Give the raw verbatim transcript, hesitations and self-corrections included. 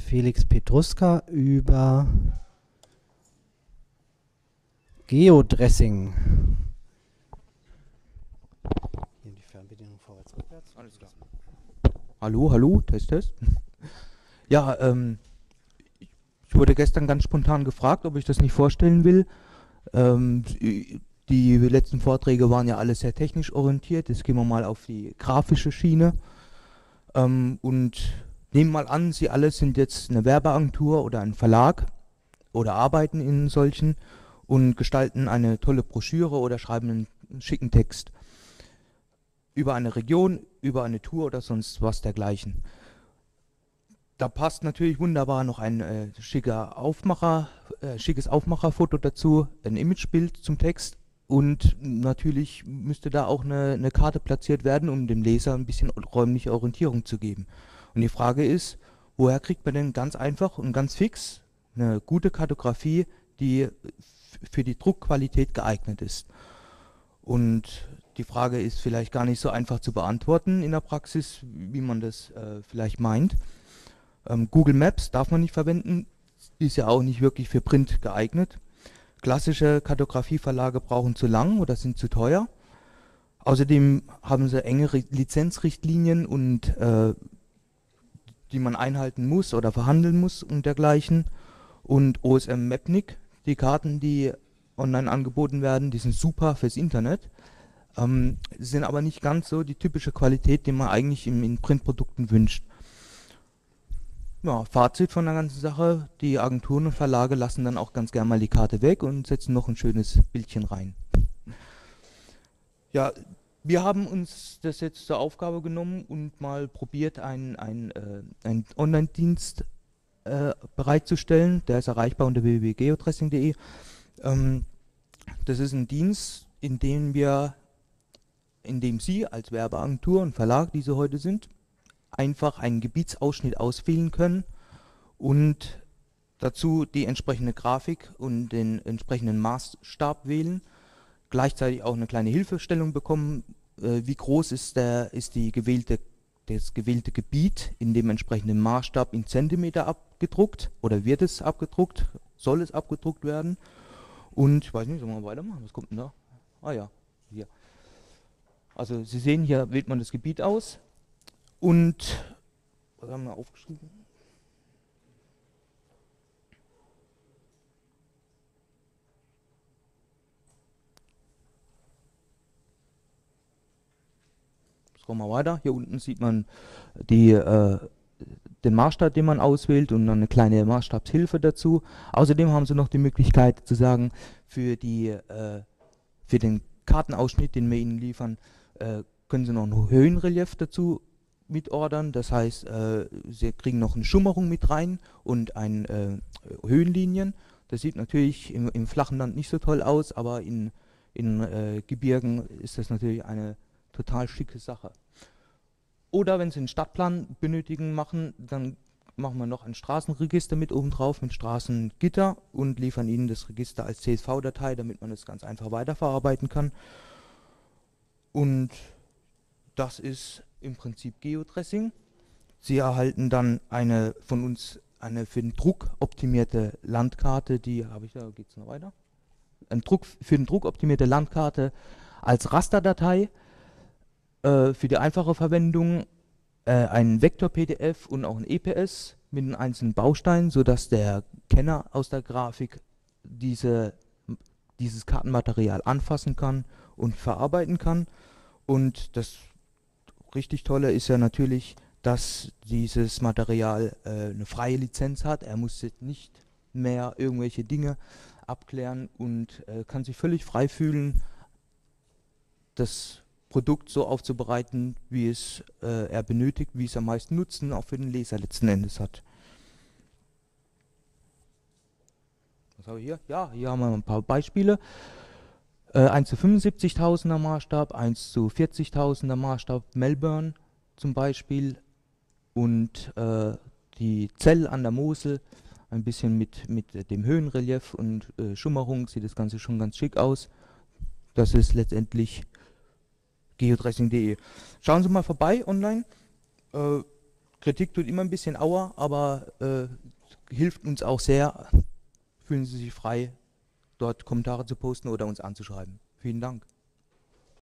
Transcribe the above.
Felix Petruska über Geodressing. Hier die Fernbedienung vorwärts, rückwärts. Alles klar. Hallo, hallo, Test, Test. Ja, ähm, ich wurde gestern ganz spontan gefragt, ob ich das nicht vorstellen will. Ähm, die letzten Vorträge waren ja alle sehr technisch orientiert. Jetzt gehen wir mal auf die grafische Schiene. Ähm, und nehmen mal an, Sie alle sind jetzt eine Werbeagentur oder ein Verlag oder arbeiten in solchen und gestalten eine tolle Broschüre oder schreiben einen schicken Text über eine Region, über eine Tour oder sonst was dergleichen. Da passt natürlich wunderbar noch ein äh, schicker Aufmacher, äh, schickes Aufmacherfoto dazu, ein Imagebild zum Text und natürlich müsste da auch eine, eine Karte platziert werden, um dem Leser ein bisschen räumliche Orientierung zu geben. Und die Frage ist, woher kriegt man denn ganz einfach und ganz fix eine gute Kartografie, die für die Druckqualität geeignet ist? Und die Frage ist vielleicht gar nicht so einfach zu beantworten in der Praxis, wie man das äh, vielleicht meint. Ähm, Google Maps darf man nicht verwenden, ist ja auch nicht wirklich für Print geeignet. Klassische Kartografieverlage brauchen zu lang oder sind zu teuer. Außerdem haben sie enge Re- Lizenzrichtlinien und äh, die man einhalten muss oder verhandeln muss und dergleichen. Und O S M Mapnik, die Karten, die online angeboten werden, die sind super fürs Internet, ähm, sind aber nicht ganz so die typische Qualität, die man eigentlich in, in Printprodukten wünscht. Ja, Fazit von der ganzen Sache, die Agenturen und Verlage lassen dann auch ganz gerne mal die Karte weg und setzen noch ein schönes Bildchen rein. Ja, wir haben uns das jetzt zur Aufgabe genommen und mal probiert, einen, einen, äh, einen Online-Dienst äh, bereitzustellen. Der ist erreichbar unter w w w punkt geodressing punkt de. Ähm, das ist ein Dienst, in dem wir, in dem Sie als Werbeagentur und Verlag, die Sie heute sind, einfach einen Gebietsausschnitt auswählen können und dazu die entsprechende Grafik und den entsprechenden Maßstab wählen. Gleichzeitig auch eine kleine Hilfestellung bekommen, äh, wie groß ist, der, ist die gewählte, das gewählte Gebiet in dem entsprechenden Maßstab in Zentimeter abgedruckt oder wird es abgedruckt, soll es abgedruckt werden. Und ich weiß nicht, sollen wir weitermachen? Was kommt denn da? Ah ja, hier. Also Sie sehen, hier wählt man das Gebiet aus und, was haben wir aufgeschrieben? Scrollen wir weiter. Hier unten sieht man die, äh, den Maßstab, den man auswählt und dann eine kleine Maßstabshilfe dazu. Außerdem haben Sie noch die Möglichkeit zu sagen, für, die, äh, für den Kartenausschnitt, den wir Ihnen liefern, äh, können Sie noch ein Höhenrelief dazu mitordern. Das heißt, äh, Sie kriegen noch eine Schummerung mit rein und ein äh, Höhenlinien. Das sieht natürlich im, im flachen Land nicht so toll aus, aber in, in äh, Gebirgen ist das natürlich eine total schicke Sache. Oder wenn Sie einen Stadtplan benötigen machen, dann machen wir noch ein Straßenregister mit oben drauf mit Straßengitter und liefern Ihnen das Register als C S V-Datei, damit man es ganz einfach weiterverarbeiten kann. Und das ist im Prinzip Geodressing. Sie erhalten dann eine von uns eine für den Druck optimierte Landkarte, die habe ich da, geht es noch weiter? Ein Druck, für den Druck optimierte Landkarte als Rasterdatei. Äh, für die einfache Verwendung äh, ein Vektor-P D F und auch ein E P S mit den einzelnen Bausteinen, sodass der Kenner aus der Grafik diese, dieses Kartenmaterial anfassen kann und verarbeiten kann. Und das richtig Tolle ist ja natürlich, dass dieses Material äh, eine freie Lizenz hat. Er muss jetzt nicht mehr irgendwelche Dinge abklären und äh, kann sich völlig frei fühlen, das Produkt so aufzubereiten, wie es äh, er benötigt, wie es am meisten Nutzen auch für den Leser letzten Endes hat. Was haben wir hier? Ja, hier haben wir ein paar Beispiele. Äh, eins zu fünfundsiebzigtausender Maßstab, eins zu vierzigtausender Maßstab, Melbourne zum Beispiel und äh, die Zell an der Mosel, ein bisschen mit, mit dem Höhenrelief und äh, Schummerung sieht das Ganze schon ganz schick aus. Das ist letztendlich geodressing punkt de. Schauen Sie mal vorbei online. Äh, Kritik tut immer ein bisschen Aua, aber äh, hilft uns auch sehr. Fühlen Sie sich frei, dort Kommentare zu posten oder uns anzuschreiben. Vielen Dank.